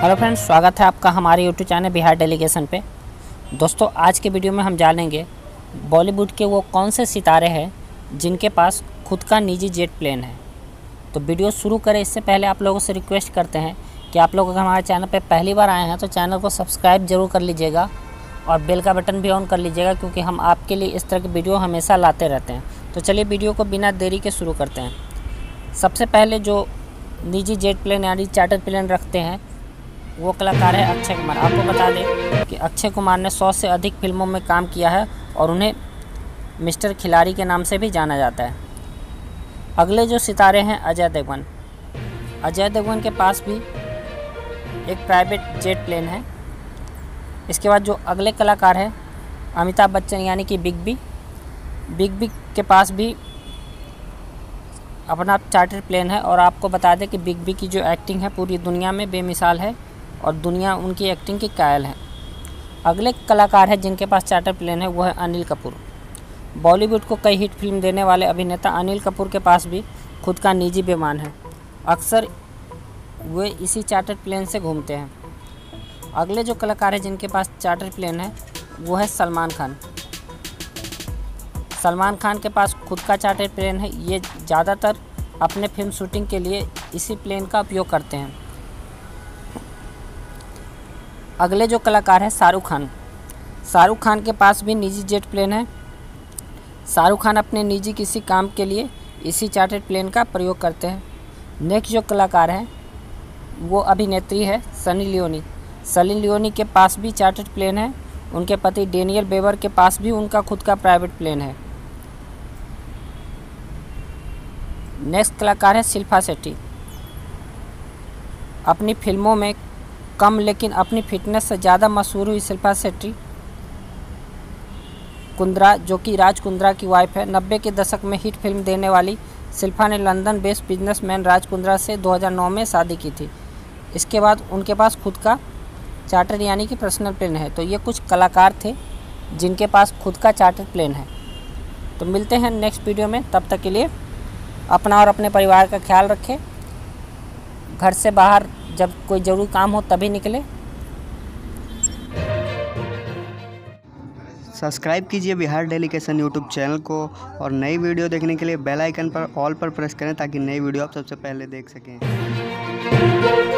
Hello friends, स्वागत है आपका हमारे यूट्यूब चैनल बिहार डेलीगेशन पे। दोस्तों, आज के वीडियो में हम जानेंगे बॉलीवुड के वो कौन से सितारे हैं जिनके पास खुद का निजी जेट प्लेन है। तो वीडियो शुरू करें इससे पहले आप लोगों से रिक्वेस्ट करते हैं कि आप लोग अगर हमारे चैनल पे पहली बार आए हैं तो चैनल को सब्सक्राइब जरूर कर लीजिएगा और बेल का बटन भी ऑन कर लीजिएगा, क्योंकि हम आपके लिए इस तरह की वीडियो हमेशा लाते रहते हैं। तो चलिए वीडियो को बिना देरी के शुरू करते हैं। सबसे पहले जो निजी जेट प्लेन यानी चार्टर प्लेन रखते हैं वो कलाकार है अक्षय कुमार। आपको बता दें कि अक्षय कुमार ने 100 से अधिक फिल्मों में काम किया है और उन्हें मिस्टर खिलाड़ी के नाम से भी जाना जाता है। अगले जो सितारे हैं अजय देवगन। अजय देवगन के पास भी एक प्राइवेट जेट प्लेन है। इसके बाद जो अगले कलाकार है अमिताभ बच्चन यानी कि बिग बी के पास भी अपना चार्टर प्लेन है। और आपको बता दें कि बिग बी की जो एक्टिंग है पूरी दुनिया में बेमिसाल है और दुनिया उनकी एक्टिंग की कायल है। अगले कलाकार है जिनके पास चार्टर प्लेन है वो है अनिल कपूर। बॉलीवुड को कई हिट फिल्म देने वाले अभिनेता अनिल कपूर के पास भी खुद का निजी विमान है। अक्सर वे इसी चार्टर प्लेन से घूमते हैं। अगले जो कलाकार है जिनके पास चार्टर प्लेन है वो है सलमान खान। सलमान खान के पास खुद का चार्टर प्लेन है। ये ज़्यादातर अपने फिल्म शूटिंग के लिए इसी प्लेन का उपयोग करते हैं। अगले जो कलाकार है शाहरुख खान। शाहरुख खान के पास भी निजी जेट प्लेन है। शाहरुख खान अपने निजी किसी काम के लिए इसी चार्टर प्लेन का प्रयोग करते हैं। नेक्स्ट जो कलाकार है वो अभिनेत्री है सनी लियोनी। सनी लियोनी के पास भी चार्टर प्लेन है। उनके पति डेनियल वेबर के पास भी उनका खुद का प्राइवेट प्लेन है। नेक्स्ट कलाकार है शिल्पा शेट्टी। अपनी फिल्मों में कम लेकिन अपनी फिटनेस से ज़्यादा मशहूर हुई शिल्पा शेट्टी कुंद्रा, जो कि राज कुंद्रा की वाइफ है। 90 के दशक में हिट फिल्म देने वाली शिल्पा ने London based businessman Raj Kundra से 2009 में शादी की थी। इसके बाद उनके पास खुद का चार्टर यानी कि पर्सनल प्लेन है। तो ये कुछ कलाकार थे जिनके पास खुद का चार्टर प्लेन है। तो मिलते हैं नेक्स्ट वीडियो में। तब तक के लिए अपना और अपने परिवार का ख्याल रखें। घर से बाहर जब कोई ज़रूरी काम हो तभी निकले। सब्सक्राइब कीजिए बिहार डेलीगेशन यूट्यूब चैनल को और नई वीडियो देखने के लिए बेल आइकन पर ऑल पर प्रेस करें ताकि नई वीडियो आप सबसे पहले देख सकें।